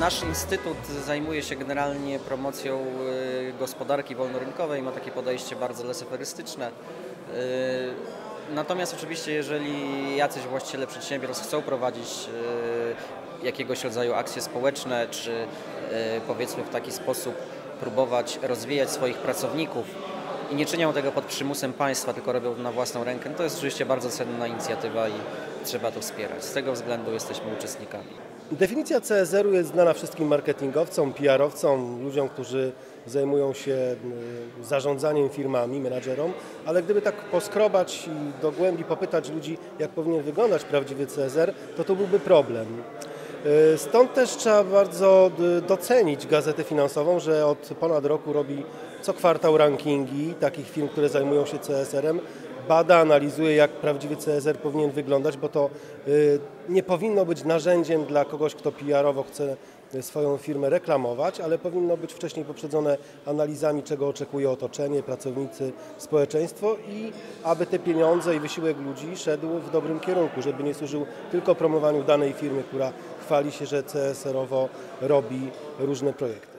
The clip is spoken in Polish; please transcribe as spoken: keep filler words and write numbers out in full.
Nasz instytut zajmuje się generalnie promocją gospodarki wolnorynkowej, ma takie podejście bardzo leseferystyczne. Natomiast oczywiście, jeżeli jacyś właściciele przedsiębiorstw chcą prowadzić jakiegoś rodzaju akcje społeczne, czy powiedzmy w taki sposób próbować rozwijać swoich pracowników i nie czynią tego pod przymusem państwa, tylko robią to na własną rękę, to jest oczywiście bardzo cenna inicjatywa i trzeba to wspierać. Z tego względu jesteśmy uczestnikami. Definicja C S R u jest znana wszystkim marketingowcom, P R owcom, ludziom, którzy zajmują się zarządzaniem firmami, menadżerom, ale gdyby tak poskrobać i do głębi popytać ludzi, jak powinien wyglądać prawdziwy C S R, to to byłby problem. Stąd też trzeba bardzo docenić Gazetę Finansową, że od ponad roku robi co kwartał rankingi takich firm, które zajmują się C S R em, bada, analizuje, jak prawdziwy C S R powinien wyglądać, bo to nie powinno być narzędziem dla kogoś, kto P R owo chce swoją firmę reklamować, ale powinno być wcześniej poprzedzone analizami, czego oczekuje otoczenie, pracownicy, społeczeństwo i aby te pieniądze i wysiłek ludzi szedł w dobrym kierunku, żeby nie służył tylko promowaniu danej firmy, która chwali się, że C S R owo robi różne projekty.